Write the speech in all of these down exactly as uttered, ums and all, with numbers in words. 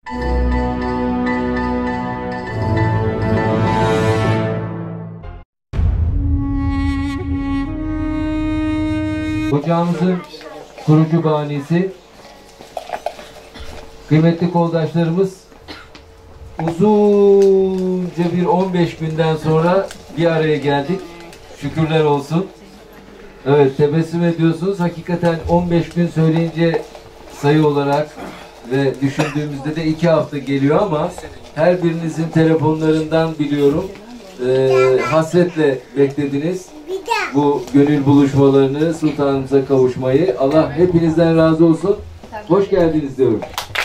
Ocağımızın kurucu banisi, kıymetli koldaşlarımız, uzunca bir on beş günden sonra bir araya geldik. Şükürler olsun. Evet, tebessüm ediyorsunuz. Hakikaten on beş gün söyleyince sayı olarak ve düşündüğümüzde de iki hafta geliyor ama her birinizin telefonlarından biliyorum. Ee, hasretle beklediniz bu gönül buluşmalarını, sultanımıza kavuşmayı. Allah hepinizden razı olsun. Hoş geldiniz diyorum.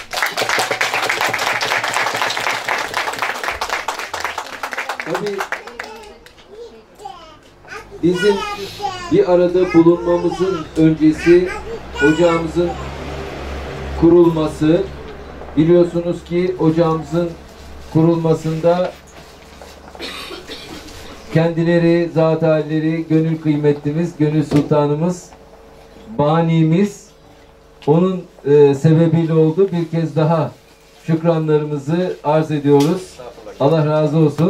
Tabii bizim bir arada bulunmamızın öncesi ocağımızın kurulması. Biliyorsunuz ki ocağımızın kurulmasında kendileri, zat halleri, gönül kıymetlimiz, gönül sultanımız, banimiz, onun e, sebebiyle oldu. Bir kez daha şükranlarımızı arz ediyoruz. Allah razı olsun.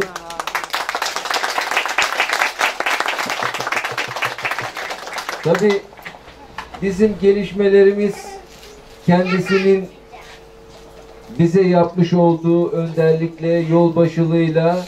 Tabii bizim gelişmelerimiz kendisinin bize yapmış olduğu önderlikle, yolbaşılığıyla,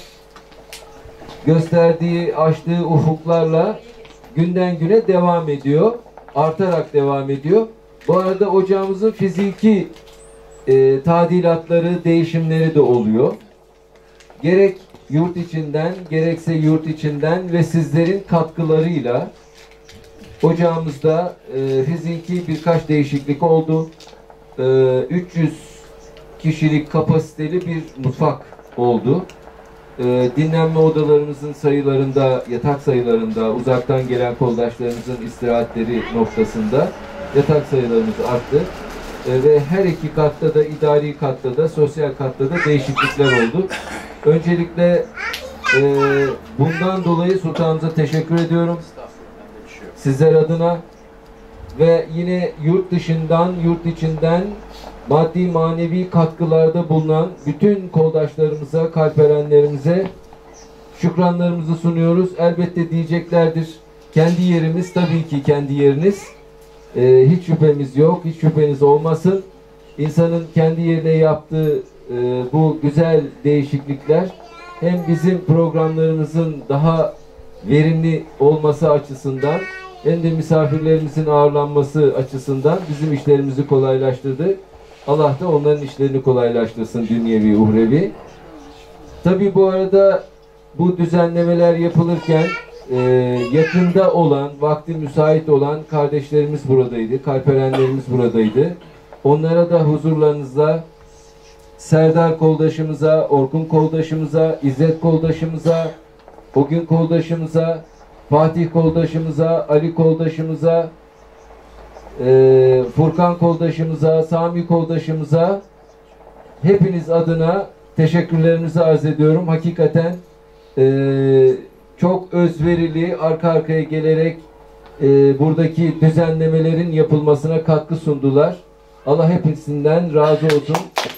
gösterdiği, açtığı ufuklarla günden güne devam ediyor. Artarak devam ediyor. Bu arada ocağımızın fiziki e, tadilatları, değişimleri de oluyor. Gerek yurt içinden, gerekse yurt içinden ve sizlerin katkılarıyla ocağımızda e, fiziki birkaç değişiklik oldu. E, üç yüz kişilik kapasiteli bir mutfak oldu. E, dinlenme odalarımızın sayılarında, yatak sayılarında, uzaktan gelen koldaşlarımızın istirahatleri noktasında yatak sayılarımız arttı. E, ve her iki katta da, idari katta da, sosyal katta da değişiklikler oldu. Öncelikle e, bundan dolayı sultanımıza teşekkür ediyorum. Sizler adına ve yine yurt dışından, yurt içinden maddi manevi katkılarda bulunan bütün koldaşlarımıza, kalperenlerimize şükranlarımızı sunuyoruz. Elbette diyeceklerdir, kendi yerimiz, tabii ki kendi yeriniz. Ee, hiç şüphemiz yok, hiç şüpheniz olmasın. İnsanın kendi yerine yaptığı e, bu güzel değişiklikler hem bizim programlarımızın daha verimli olması açısından hem de misafirlerimizin ağırlanması açısından bizim işlerimizi kolaylaştırdı. Allah da onların işlerini kolaylaştırsın, dünyevi, uhrevi. Tabii bu arada bu düzenlemeler yapılırken e, yakında olan, vakti müsait olan kardeşlerimiz buradaydı, kalperenlerimiz buradaydı. Onlara da huzurlarınızda Serdar koldaşımıza, Orkun koldaşımıza, İzzet koldaşımıza, o gün koldaşımıza, Fatih koldaşımıza, Ali koldaşımıza, e, Furkan koldaşımıza, Sami koldaşımıza hepiniz adına teşekkürlerimizi arz ediyorum. Hakikaten e, çok özverili, arka arkaya gelerek e, buradaki düzenlemelerin yapılmasına katkı sundular. Allah hepsinden razı olsun.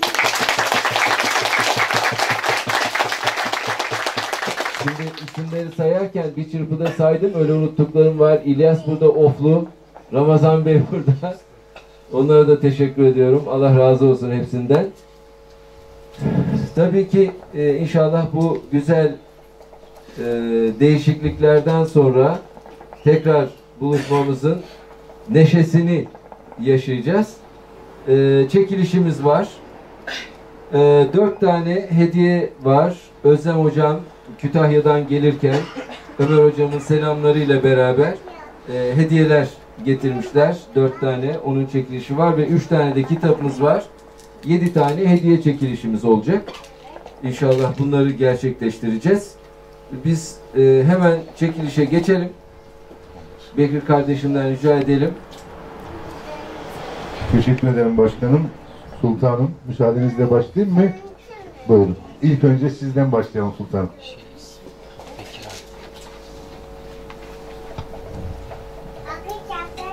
Şimdi isimleri sayarken bir çırpıda saydım. Öyle unuttuklarım var. İlyas burada, Oflu. Ramazan Bey burada. Onlara da teşekkür ediyorum. Allah razı olsun hepsinden. Tabii ki e, inşallah bu güzel e, değişikliklerden sonra tekrar buluşmamızın neşesini yaşayacağız. E, çekilişimiz var. E, dört tane hediye var. Özlem Hocam Kütahya'dan gelirken Ömer Hocamın selamlarıyla beraber e, hediyeler getirmişler. Dört tane onun çekilişi var ve üç tane de kitabımız var. Yedi tane hediye çekilişimiz olacak. İnşallah bunları gerçekleştireceğiz. Biz e, hemen çekilişe geçelim. Bekir kardeşimden rica edelim. Teşekkür ederim başkanım. Sultanım, müsaadenizle başlayayım mı? Buyurun. İlk önce sizden başlayalım sultanım.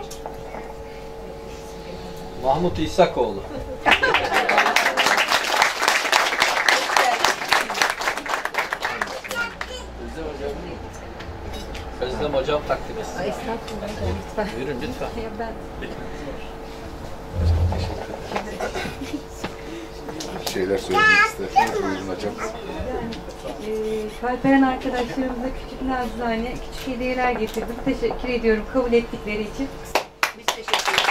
Mahmut İsakoğlu. hocam takdim etsin. Ay, estağfurullah hocam, lütfen. Buyurun lütfen. Ya ben Şeyler söylemek isterseniz buyurun hocam. e, Kalperen arkadaşlarımıza küçük nazane, küçük hediyeler getirdim. Teşekkür ediyorum kabul ettikleri için. Biz teşekkür ederiz.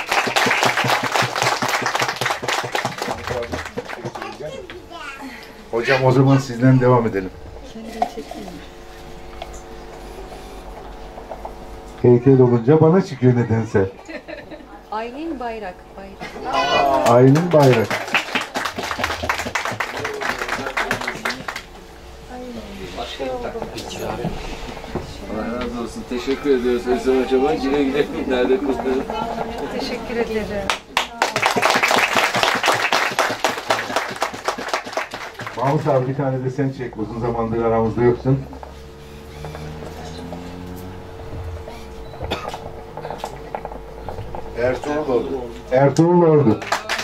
Hocam o zaman sizden devam edelim. Heykel olunca bana çıkıyor nedense. Aylin Bayrak. Bayrak. Aylin Bayrak. Allah razı olsun. Teşekkür ediyoruz Özlem Hocam'a. Güle güle günlerde kutlarım. Teşekkür ederim. Mahmut abi bir tane de sen çek. Uzun zamandır aramızda yoksun. Ertuğrul Ordu. Ertuğrul Ordu.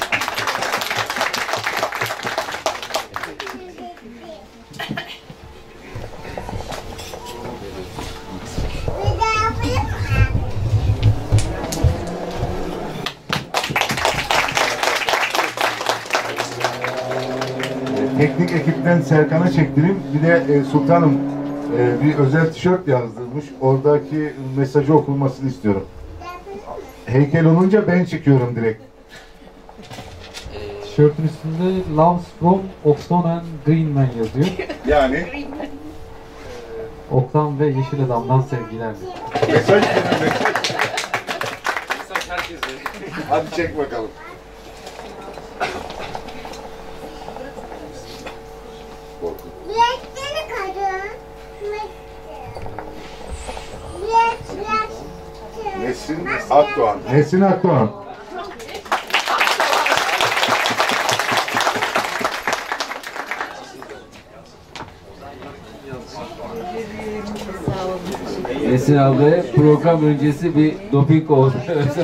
Teknik ekipten Serkan'a çektireyim. Bir de e, Sultanım e, bir özel tişört yazdırmış. Oradaki mesajı okunmasını istiyorum. Heykel olunca ben çıkıyorum direkt. Tişörtün üstünde Loves from Oxon and Greenman yazıyor. Yani Oktan ve Yeşil Adam'dan sevgiler. mesaj verin. Hadi çek bakalım. Nesin Akdoğan. Nesin Akdoğan. Nesin abi program öncesi bir doping oldu.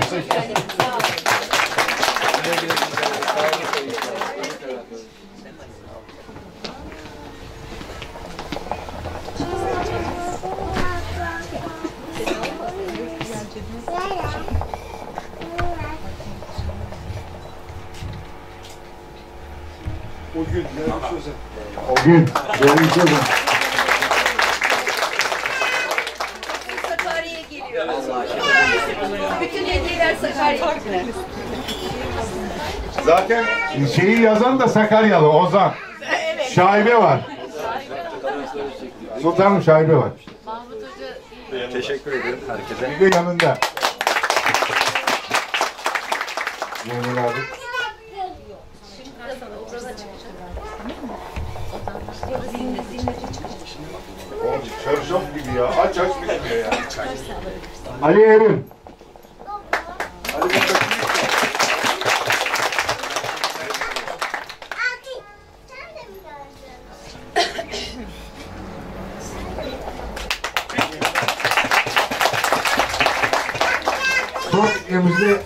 O gün. O gün. Değerli sözüm. Sakarya'ya geliyor. Bütün hediyeler Sakarya'ya gidiyor. Zaten şeyi yazan da Sakaryalı Ozan. Şaibe var. Sultanım şaibe var. Mahmut Hoca Teşekkür ederim herkese. Bir de yanında. Memnun abi. Oğlum çarşaf gibi ya. Aç aç bitmiyor ya. Ali Erim. Ali Son elimizde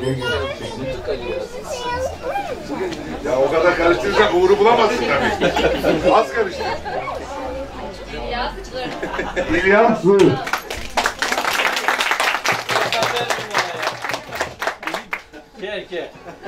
ya o kadar karıştırırsak Uğur'u bulamazsın tabii. Az karıştır. İlyas buyur. Gel gel.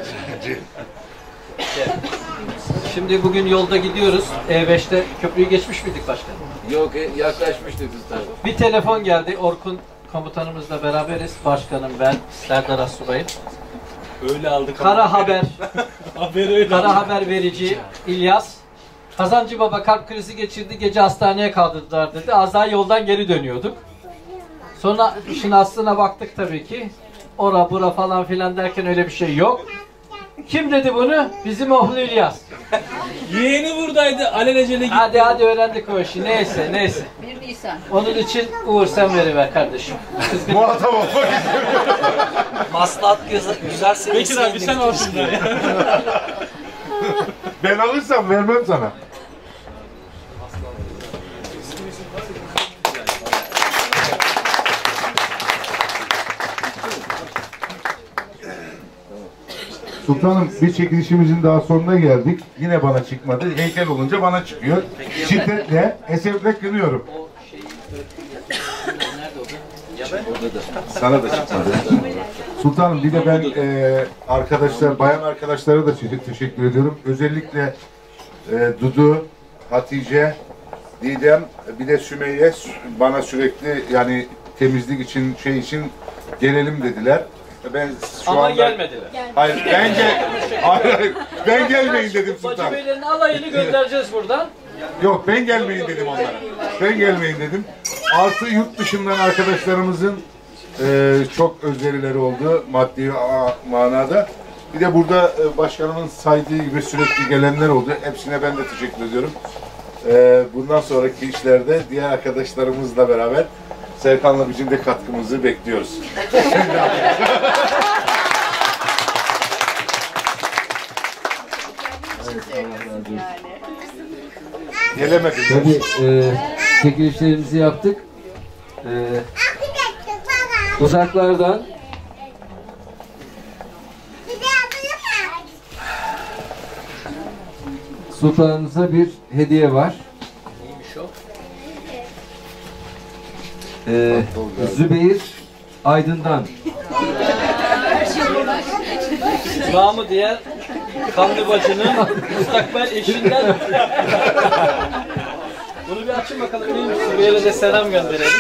Şimdi bugün yolda gidiyoruz. E beşte köprüyü geçmiş miydik başkanım? Yok yaklaşmıştık usta. Bir telefon geldi. Orkun komutanımızla beraberiz. Başkanım ben, Serdar Asubay'ım. Öyle aldık. Kara haber. Haberi öyle. Kara haber verici İlyas. Kazancı Baba kalp krizi geçirdi. Gece hastaneye kaldırdılar dedi. Az daha yoldan geri dönüyorduk. Sonra işin aslına baktık tabii ki. Ora bura falan filan derken öyle bir şey yok. Kim dedi bunu? Bizim oğlu İlyas. Yeğeni buradaydı. Alelacele gitti. Hadi hadi öğrendik o işi. Neyse neyse. bir Nisan. Onun için Uğur sen veriver kardeşim. Muhatap olmak Maslahat güzel Bekir abi sen al şunları. ben alırsam vermem sana. Sultanım bir çekilişimizin daha sonuna geldik. Yine bana çıkmadı. Heykel olunca bana çıkıyor. Şiddetle, esefle kınıyorum. O şeyi nerede o? Sana da çıkmadı. Sultanım bir de ben e, arkadaşlar, bayan arkadaşlara da te- teşekkür ediyorum. Özellikle e, Dudu, Hatice, Didem, bir de Sümeyye bana sürekli yani temizlik için şey için gelelim dediler. Ben şu Ama anda... gelmediler. Hayır, ben gel... Hayır, hayır, ben gelmeyin dedim Bacı Sultan. beylerin alayını göndereceğiz buradan. Yok, ben gelmeyin dedim onlara. Ben gelmeyin dedim. Artı yurt dışından arkadaşlarımızın e, çok özverileri oldu maddi a, manada. Bir de burada e, başkanımın saydığı gibi sürekli gelenler oldu. Hepsine ben de teşekkür ediyorum. E, bundan sonraki işlerde diğer arkadaşlarımızla beraber Serkan'la bizim de katkımızı bekliyoruz. Gelemedim. Tabii e, çekilişlerimizi yaptık. E, uzaklardan sultanımıza bir hediye var. Neymiş o? E, Zübeyir Aydın'dan. Namı diğer Kanlı bacının müstakbel eşinden. Bunu bir açın bakalım neymiş? Böyle de selam gönderelim.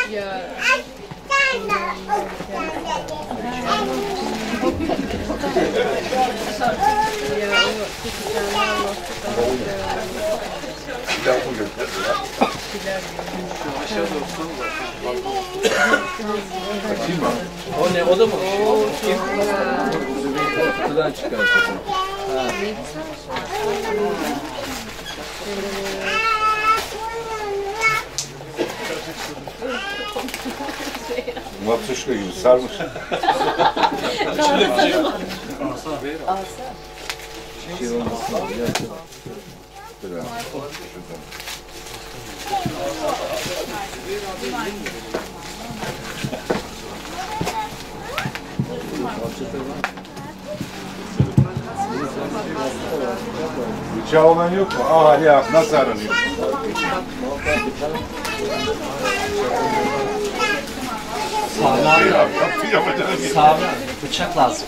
O ne? O da mı? Kim? Kutudan çıkartacağım. Matruşka gibi sarmış. Bıçağı olan yok mu? Ah ya nasıl aranıyor? Sağ bıçak lazım.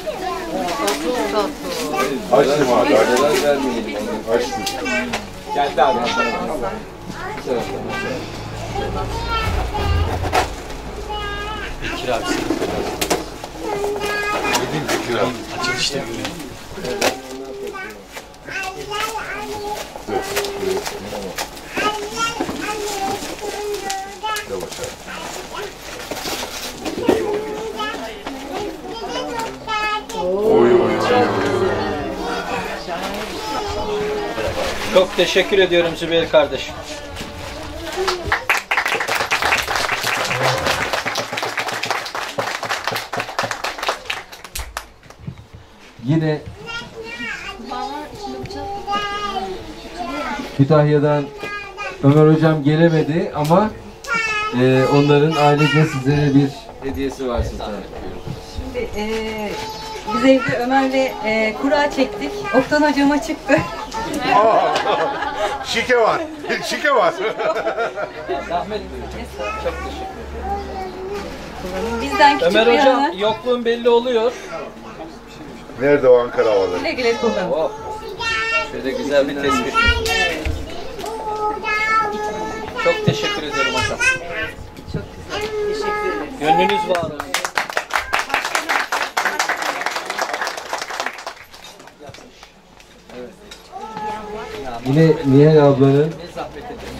Açtım abi, açtım. Neler vermeyelim ona. Açtım. Geldi abi. Bekir abi. Gidin Bekir abi. Açılışta görüyorum. Oy oy oy. Çok teşekkür ediyorum Zübeyir kardeşim. Yine Kütahya'dan Ömer hocam gelemedi ama e, onların ailece size bir hediyesi var sultanım. Şimdi eee biz evde Ömer'le eee kura çektik. Oktan hocama çıktı. Şike var. Şike var. Zahmet buyurun. Çok teşekkür ederim. Bizden küçük Ömer bir hocam yana. yokluğun belli oluyor. Nerede o Ankara havaları? Güle güle kullanın. Hop. Şöyle güzel bir tespih. Çok teşekkür ederim hocam. Çok güzel. Teşekkür ederim. Gönlünüz var olsun. Yine Nihal ablanın Ne zahmet edin.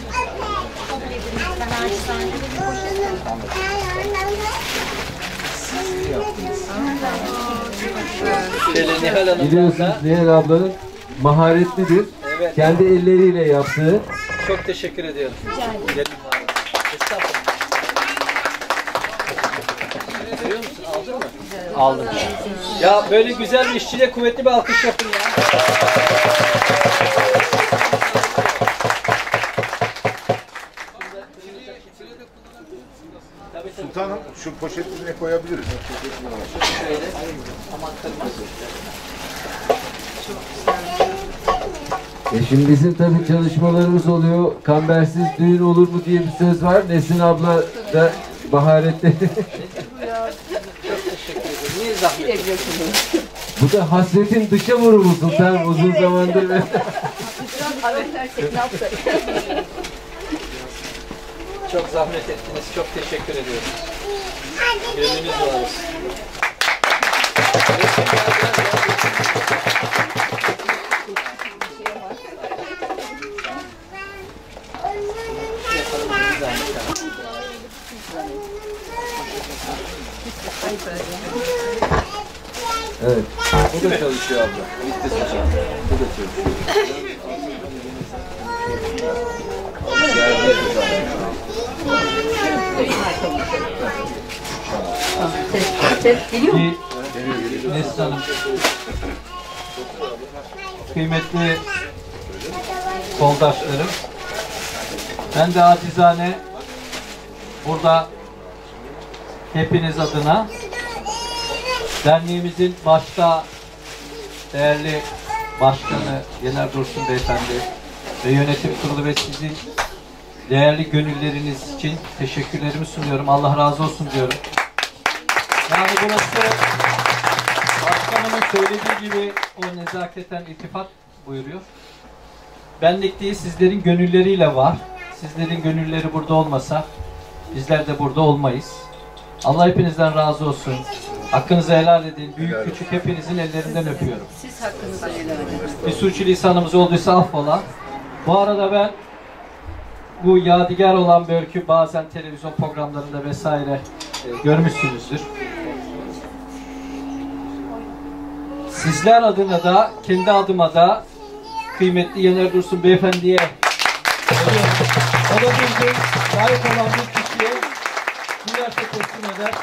Şöyle Nihal Hanım'dan biliyorsunuz da Nihal ablanın maharetlidir. evet, Kendi elleriyle yaptığı. çok teşekkür ediyorum. Gelin var olun. Estağfurullah. Görüyor musun? Aldın mı? Aldım. Ya böyle güzel bir işçiye kuvvetli bir alkış yapın ya. Sultanım şu poşetine koyabiliriz. Şöyle. Aman kırmızı. E şimdi bizim tabii çalışmalarımız oluyor. Kambersiz düğün olur mu diye bir söz var. Nesin abla da maharetli. Niye zahmet? Gidebiliyorsunuz. Bu da hasretin dışa vurumu sultanım. Evet, Uzun evet. zamandır ben... Affedersek ne yapsak? Çok zahmet ettiniz. Çok teşekkür ediyorum. Gönlünüz var olsun. Evet. Bu da çalışıyor abla. Bitti saçım. Bu da çalışıyor. Geldi Geliyor mu? Bir Nesli Hanım, kıymetli koldaşlarım, ben de acizane burada hepiniz adına derneğimizin başta değerli başkanı Yener Dursun Beyefendi ve yönetim kurulu ve sizin değerli gönülleriniz için teşekkürlerimi sunuyorum. Allah razı olsun diyorum. Yani burası başkanımın söylediği gibi o nezaketen iltifat buyuruyor. Benlik değil, sizlerin gönülleriyle var. Sizlerin gönülleri burada olmasa bizler de burada olmayız. Allah hepinizden razı olsun. Hakkınızı helal edin. Büyük küçük hepinizin ellerinden öpüyorum. Siz hakkınızı helal edin. Bir suçlisanımız olduysa affola. Bu arada ben bu yadigar olan bir öykü bazen televizyon programlarında vesaire e, görmüşsünüzdür. Sizler adına da kendi adıma da kıymetli Yener Dursun Beyefendi'ye o da bir gün layık olan bir kişiye gülerse teslim eder.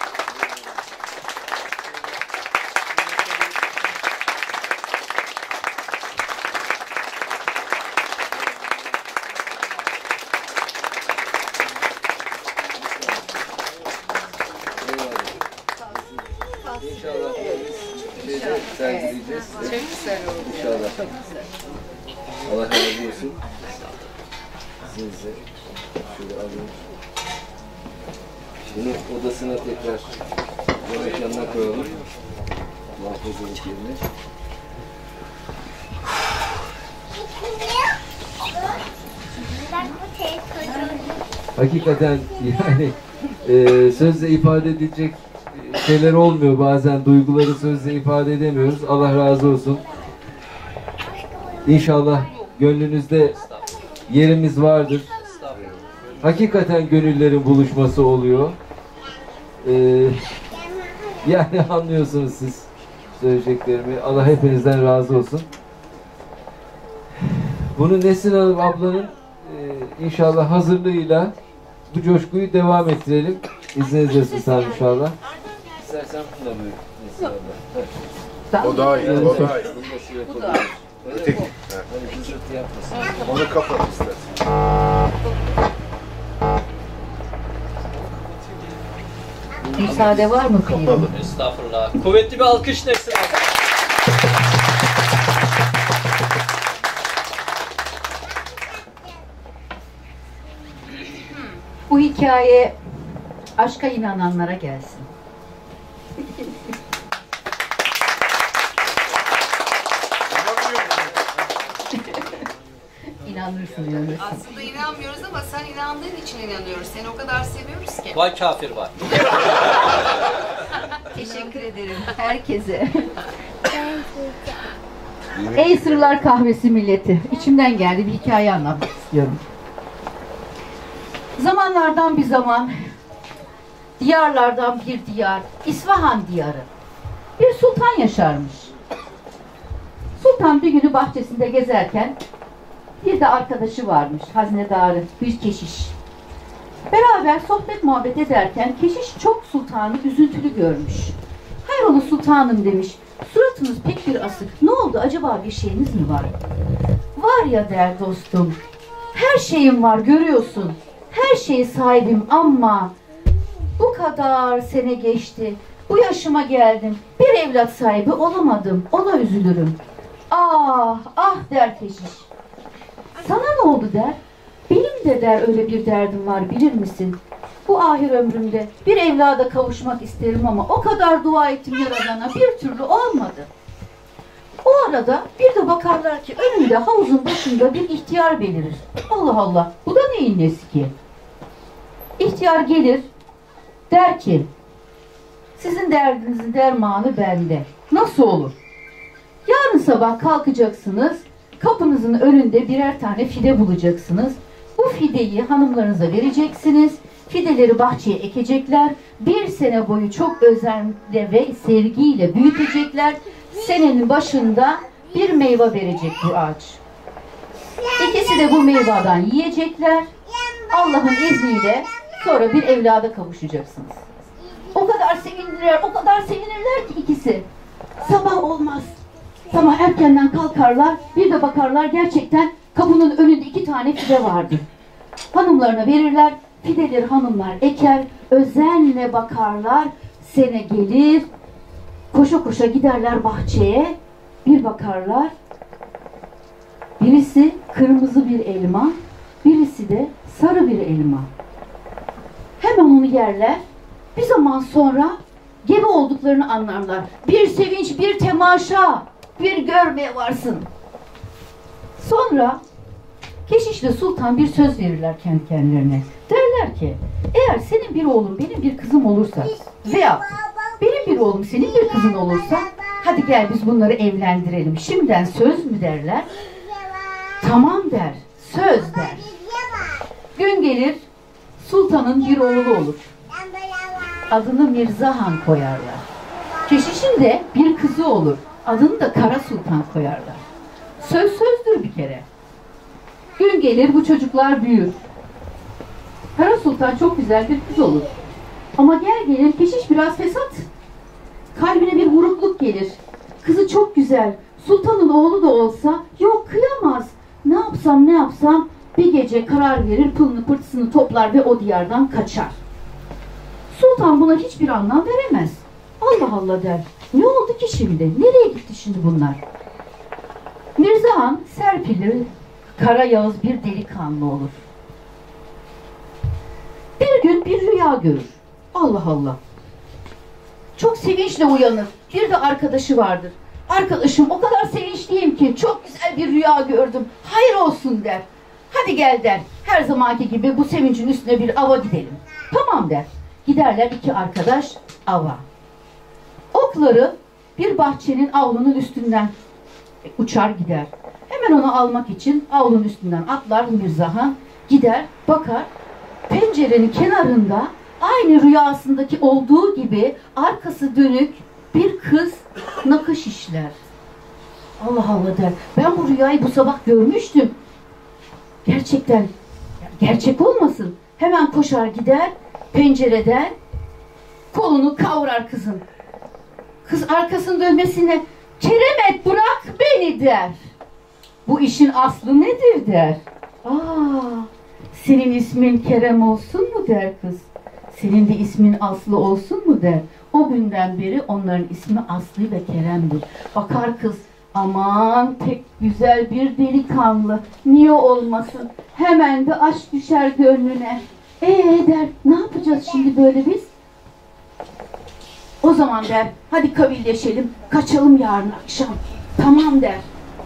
sergileyeceğiz. Çok güzel oldu. İnşallah. Çok güzel. Allah razı olsun. Sizi şöyle alayım. Bunu odasına tekrar yemek yanına koyalım. Muhafızlık yerine. Hakikaten yani e, sözle ifade edilecek şeyler olmuyor bazen, duyguları sözle ifade edemiyoruz. Allah razı olsun. İnşallah gönlünüzde yerimiz vardır. Hakikaten gönüllerin buluşması oluyor. Ee, yani anlıyorsunuz siz söyleyeceklerimi. Allah hepinizden razı olsun. Bunu Nesrin Hanım ablanın e, inşallah hazırlığıyla bu coşkuyu devam ettirelim. İzninizle Sultan inşallah. İstersen bunu da böyle Nesrin abla. O daha iyi, o daha iyi. Bunu da şuraya Bu da. koyalım. Öteki. Hani cızırtı yapmasın. Onu kapat istersen. Müsaade var mı? Kapalı. Estağfurullah. Kuvvetli bir alkış Nesrin abla. Bu hikaye aşka inananlara gelsin. İnanırsın yani. Aslında inanmıyoruz ama sen inandığın için inanıyoruz. Seni o kadar seviyoruz ki. Vay kafir var. Teşekkür ederim herkese. Ey Sırlar Kahvesi milleti, içimden geldi bir hikaye anlatmak istiyorum. Zamanlardan bir zaman, diyarlardan bir diyar, İsfahan diyarı. Bir sultan yaşarmış. Sultan bir günü bahçesinde gezerken bir de arkadaşı varmış, haznedarı, bir keşiş. Beraber sohbet muhabbet ederken keşiş çok sultanı üzüntülü görmüş. Hayrola sultanım demiş, suratınız pek bir asık, ne oldu acaba, bir şeyiniz mi var? Var ya der dostum, her şeyim var görüyorsun, her şeye sahibim ama bu kadar sene geçti, bu yaşıma geldim, bir evlat sahibi olamadım, ona üzülürüm. Ah ah der keşiş. Sana ne oldu der, benim de der öyle bir derdim var bilir misin? Bu ahir ömrümde bir evlada kavuşmak isterim ama o kadar dua ettim Yaradan'a, bir türlü olmadı. O arada bir de bakarlar ki önümde havuzun başında bir ihtiyar belirir. Allah Allah, bu da neyin nesi ki? İhtiyar gelir, der ki, sizin derdinizin dermanı bende. Nasıl olur? Yarın sabah kalkacaksınız, kapınızın önünde birer tane fide bulacaksınız. Bu fideyi hanımlarınıza vereceksiniz. Fideleri bahçeye ekecekler. Bir sene boyu çok özenle ve sevgiyle büyütecekler. Senenin başında bir meyve verecek bu ağaç. İkisi de bu meyveden yiyecekler. Allah'ın izniyle sonra bir evlada kavuşacaksınız. O kadar sevinirler, o kadar sevinirler ki ikisi. Sabah olmaz. Sabah erkenden kalkarlar, bir de bakarlar gerçekten kapının önünde iki tane fide vardır. Hanımlarına verirler, fideleri hanımlar eker, özenle bakarlar, sene gelir, koşa koşa giderler bahçeye, bir bakarlar, birisi kırmızı bir elma, birisi de sarı bir elma. Hemen onu yerler, bir zaman sonra gebe olduklarını anlarlar. Bir sevinç, bir temaşa, bir görmeye varsın. Sonra keşişle sultan bir söz verirler kendi kendilerine. Derler ki, eğer senin bir oğlun benim bir kızım olursa veya benim bir oğlum senin bir kızın olursa hadi gel biz bunları evlendirelim. Şimdiden söz mü derler? Tamam der, söz der. Gün gelir, sultanın bir oğlu olur. Adını Mirza Han koyarlar. Keşişin de bir kızı olur. Adını da Kara Sultan koyarlar. Söz sözdür bir kere. Gün gelir bu çocuklar büyür. Kara Sultan çok güzel bir kız olur. Ama gel gelir keşiş biraz fesat. Kalbine bir burukluk gelir. Kızı çok güzel. Sultanın oğlu da olsa yok kıyamaz. Ne yapsam ne yapsam bir gece karar verir, pılını pırtısını toplar ve o diyardan kaçar. Sultan buna hiçbir anlam veremez. Allah Allah der. Ne oldu ki şimdi? Nereye gitti şimdi bunlar? Mirza Han serpilir, kara yağız bir delikanlı olur. Bir gün bir rüya görür. Allah Allah. Çok sevinçle uyanır. Bir de arkadaşı vardır. Arkadaşım o kadar sevinçliyim ki çok güzel bir rüya gördüm. Hayır olsun der. Hadi gel der. Her zamanki gibi bu sevincin üstüne bir ava gidelim. Tamam der. Giderler iki arkadaş ava. Okları bir bahçenin avlunun üstünden uçar gider. Hemen onu almak için avlunun üstünden atlar Mirza Han. Gider bakar pencerenin kenarında aynı rüyasındaki olduğu gibi arkası dönük bir kız nakış işler. Allah Allah der. Ben bu rüyayı bu sabah görmüştüm. Gerçekten gerçek olmasın. Hemen koşar gider pencereden kolunu kavrar kızın. Kız arkasının dönmesine Keremet bırak beni der. Bu işin aslı nedir der. Aa, senin ismin Kerem olsun mu der kız. Senin de ismin Aslı olsun mu der. O günden beri onların ismi Aslı ve Kerem'dir. Bakar kız, aman pek güzel bir delikanlı. Niye olmasın? Hemen de aşk düşer gönlüne. Ee der, ne yapacağız şimdi böyle biz? O zaman der, hadi kavilleşelim, kaçalım yarın akşam. Tamam der.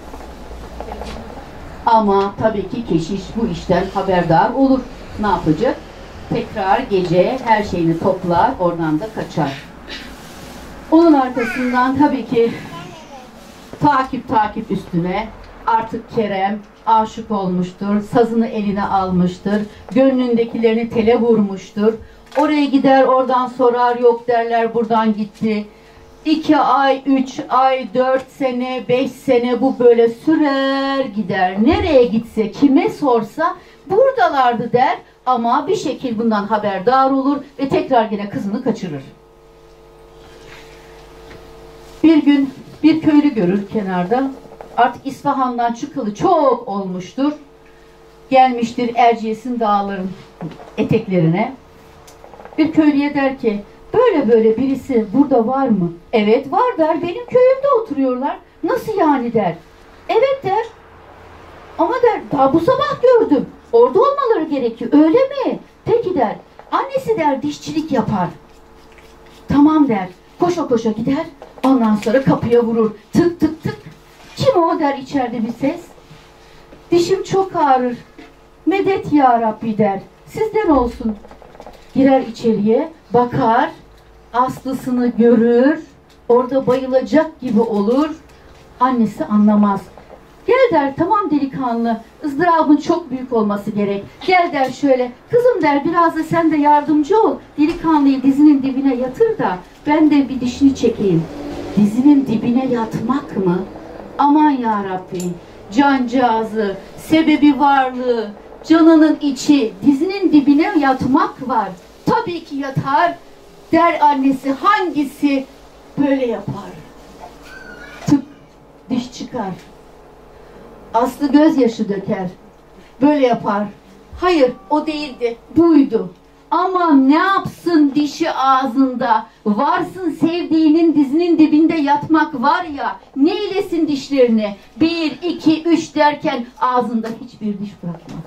Ama tabii ki keşiş bu işten haberdar olur. Ne yapacak? Tekrar gece her şeyini toplar, oradan da kaçar. Onun arkasından tabii ki takip takip üstüne artık Kerem aşık olmuştur, sazını eline almıştır, gönlündekilerini tele vurmuştur. Oraya gider, oradan sorar, yok derler, buradan gitti. İki ay, üç ay, dört sene, beş sene bu böyle sürer gider. Nereye gitse, kime sorsa buradalardı der ama bir şekil bundan haberdar olur ve tekrar yine kızını kaçırır. Bir gün bir köylü görür kenarda. Artık İsfahan'dan çıkalı çok olmuştur. Gelmiştir Erciyes'in dağların eteklerine. Bir köylüye der ki, böyle böyle birisi burada var mı? Evet var der, benim köyümde oturuyorlar. Nasıl yani der. Evet der. Ama der, daha bu sabah gördüm. Orada olmaları gerekiyor, öyle mi? Peki der, Annesi der dişçilik yapar. Tamam der. Koşa koşa gider. Ondan sonra kapıya vurur. Tık tık tık. Kim o der içeride bir ses. Dişim çok ağrır. Medet ya Rabbi der. Sizden olsun. Girer içeriye. Bakar. Aslısını görür. Orada bayılacak gibi olur. Annesi anlamaz. Gel der, tamam delikanlı, ızdırabın çok büyük olması gerek. Gel der şöyle, kızım der, biraz da sen de yardımcı ol. Delikanlıyı dizinin dibine yatır da ben de bir dişini çekeyim. Dizinin dibine yatmak mı? Aman ya Rabbi, cancağızı, sebebi varlığı, canının içi, dizinin dibine yatmak var. Tabii ki yatar. Der annesi, hangisi böyle yapar? Tıp, diş çıkar. Aslı gözyaşı döker. Böyle yapar. Hayır, o değildi, buydu. Aman ne yapsın dişi ağzında? Varsın sevdiğinin dizinin dibinde yatmak var ya, ne eylesin dişlerini? Bir, iki, üç derken ağzında hiçbir diş bırakmaz.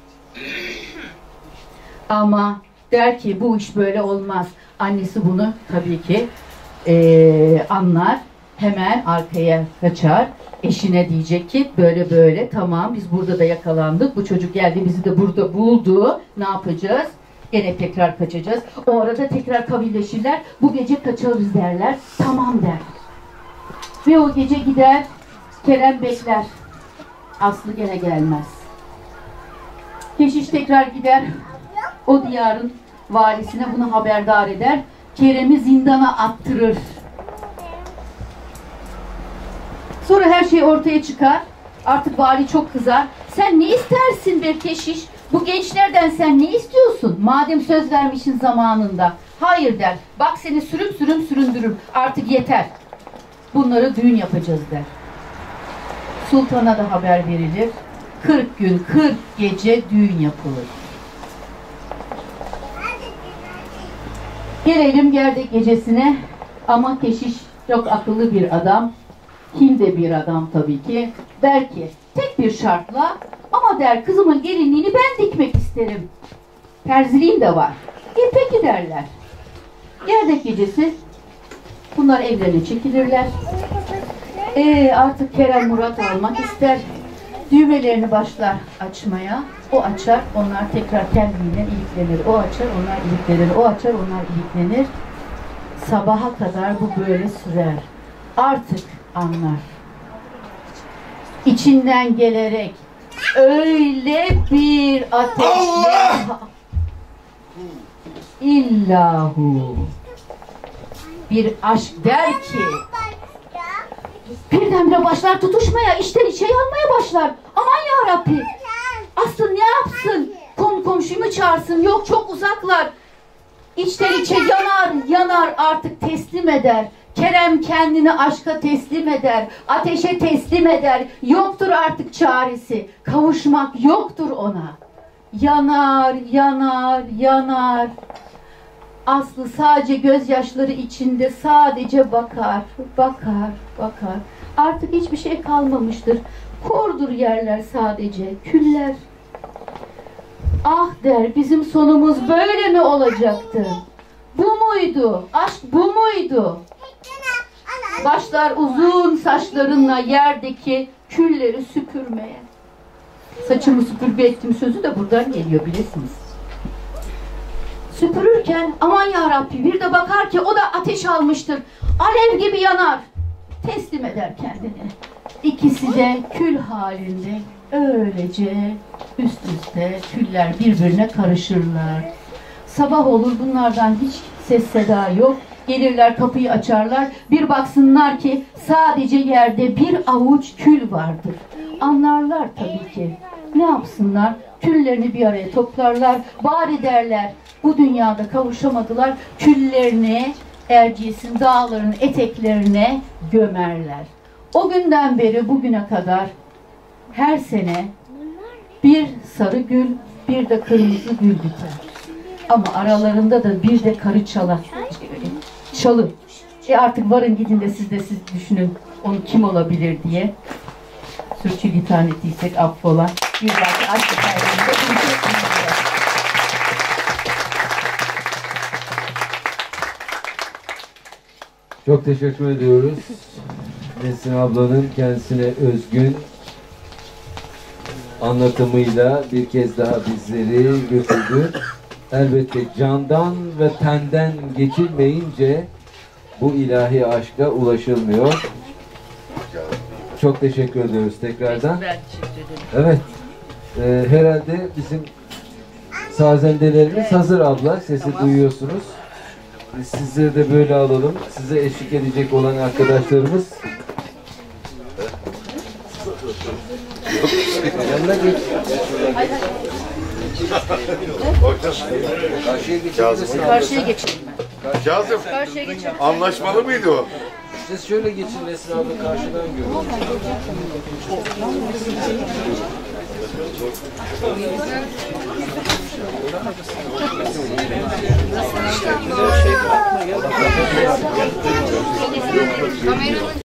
Ama der ki bu iş böyle olmaz. Annesi bunu tabii ki ee, anlar. Hemen arkaya kaçar. Eşine diyecek ki böyle böyle, tamam biz burada da yakalandık. Bu çocuk geldi bizi de burada buldu. Ne yapacağız? Gene tekrar kaçacağız. O arada tekrar kavilleşirler. Bu gece kaçarız derler. Tamam der. Ve o gece gider. Kerem bekler. Aslı gene gelmez. Keşiş tekrar gider. O diyarın valisine bunu haberdar eder. Kerem'i zindana attırır. Sonra her şey ortaya çıkar. Artık vali çok kızar. Sen ne istersin be keşiş? Bu gençlerden sen ne istiyorsun? Madem söz vermişsin zamanında. Hayır der. Bak seni sürüm sürüm süründürür. Artık yeter. Bunları düğün yapacağız der. Sultana da haber verilir. kırk gün, kırk gece düğün yapılır. Gelelim Gerdek gecesine. Ama keşiş çok akıllı bir adam. Kim de bir adam tabii ki. Der ki tek bir şartla, ama der kızımın gelinliğini ben dikmek isterim. Terziliğim de var. E peki derler. Gerdek gecesi bunlar evlerine çekilirler. E artık Kerem Murat almak ister. Düğmelerini başlar açmaya. O açar, onlar tekrar kendiliğinden iliklenir. O açar, onlar iliklenir. O açar, onlar iliklenir. Sabaha kadar bu böyle sürer. Artık anlar. İçinden gelerek öyle bir ateşle illahu bir aşk der ki birdenbire başlar tutuşmaya, içten içe yanmaya başlar. Aman ya Rabbi, Aslı ne yapsın? Kom komşuyu mu çağırsın? Yok, çok uzaklar. İçten içe yanar yanar, artık teslim eder. Kerem kendini aşka teslim eder, ateşe teslim eder. Yoktur artık çaresi, kavuşmak yoktur ona. Yanar, yanar, yanar. Aslı sadece gözyaşları içinde sadece bakar, bakar, bakar. Artık hiçbir şey kalmamıştır. Kordur yerler sadece, küller. Ah der, bizim sonumuz böyle mi olacaktı? Bu muydu? Aşk bu muydu? Başlar uzun saçlarınla yerdeki külleri süpürmeye. Saçımı süpürge ettim sözü de buradan geliyor, bilesiniz. Süpürürken aman ya Rabbi, bir de bakar ki o da ateş almıştır. Alev gibi yanar. Teslim eder kendini. İkisi de kül halinde öylece üst üste küller birbirine karışırlar. Sabah olur, bunlardan hiç ses seda yok. Gelirler, kapıyı açarlar. Bir baksınlar ki sadece yerde bir avuç kül vardır. Anlarlar tabii ki. Ne yapsınlar? Küllerini bir araya toplarlar. Bari derler, bu dünyada kavuşamadılar. Küllerini Erciyes'in dağlarının eteklerine gömerler. O günden beri bugüne kadar her sene bir sarı gül, bir de kırmızı gül biter. Ama aralarında da bir de karı çalar. Çalı. E artık varın gidin de siz de siz düşünün onu kim olabilir diye. Sürçülisan ettiysek affola. Bir dahaki aşk hikayelerinde Çok teşekkür ediyoruz. Nesrin ablanın kendisine özgün anlatımıyla bir kez daha bizleri götürdü. Elbette candan ve tenden geçilmeyince bu ilahi aşka ulaşılmıyor. Çok teşekkür ediyoruz tekrardan. Ben teşekkür ederim. Evet. Ee, herhalde bizim sazendelerimiz hazır abla. Sesi duyuyorsunuz. Biz sizleri de böyle alalım. Size eşlik edecek olan arkadaşlarımız. Yanına geç. Karşıya geçebilirsin. Karşıya geçelim ben. Kazım, Karşıya geçelim. anlaşmalı mıydı o? Siz şöyle geçin Nesrin abla, karşıdan görün. Kameranın